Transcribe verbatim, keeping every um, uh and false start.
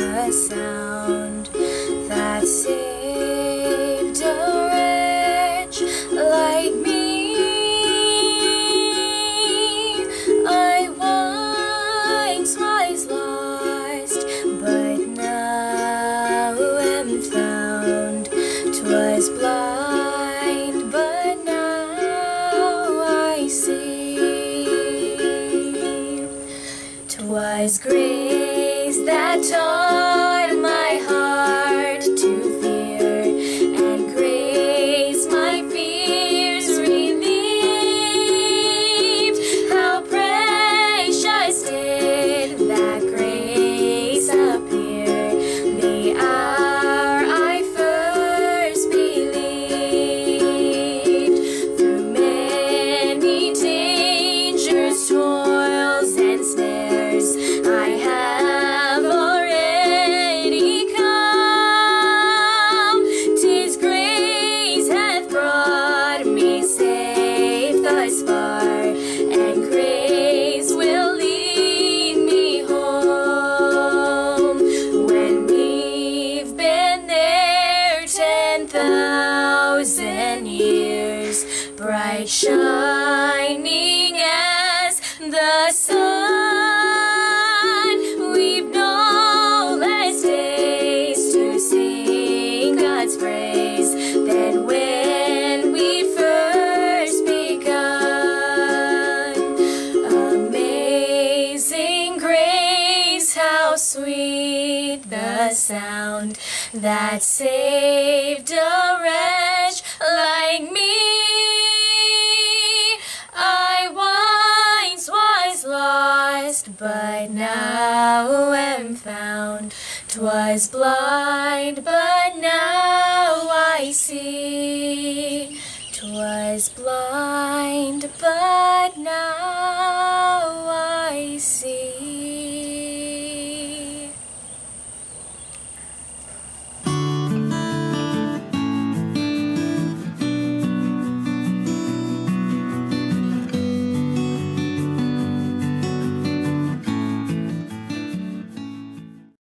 the sound that saved a wretch like me. I once was lost, but now am found. 'Twas blind, but now I see. 'Twas grace that taught my heart to fear, and grace my fears relieved. How precious did that grace appear the hour I first believed. Through many dangers, toils, and snares, I have already come. 'Tis grace hath brought me safe thus far, and grace will lead me home. When we've been there ten thousand years, bright shining as the sun, we've no less days to sing God's praise than when we first begun. Amazing grace, how sweet the sound that saved a wretch like me. I once was lost, but now am found. 'Twas blind, but now I see. 'Twas blind, but now